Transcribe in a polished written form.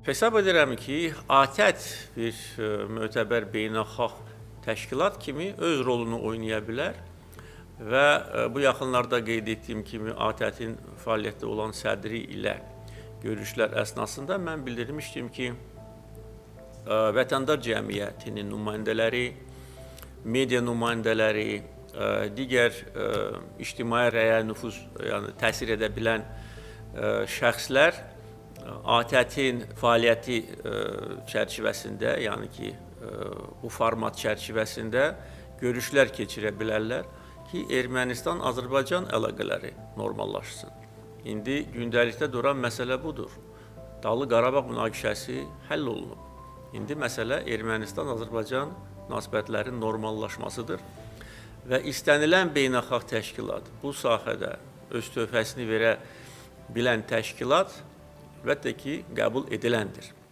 Hesab edirəm ki, ATƏT bir mötəbər beynəlxalq təşkilat kimi öz rolunu oynaya bilər və bu yaxınlarda qeyd etdiyim kimi ATƏT-in fəaliyyətdə olan sədri ilə görüşlər əsnasında mən bildirmişdim ki, vətəndaş cəmiyyətinin nümayəndələri, media nümayəndələri, digər ictimai rəyə nüfuz, yəni təsir edə bilən şəxslər ATƏT-in fəaliyyəti çərçivəsində, yəni ki, bu format çərçivəsində görüşlər keçirə bilərlər ki, Ermənistan-Azərbaycan əlaqələri normallaşsın. İndi gündəlikdə duran məsələ budur. Dağlıq Qarabağ münaqişəsi həll olunub. İndi məsələ Ermənistan-Azərbaycan münasibətlərinin normallaşmasıdır və istənilən beynəlxalq təşkilat bu sahədə öz töhfəsini verə bilən təşkilat əlbəttə ki, qəbul ediləndir.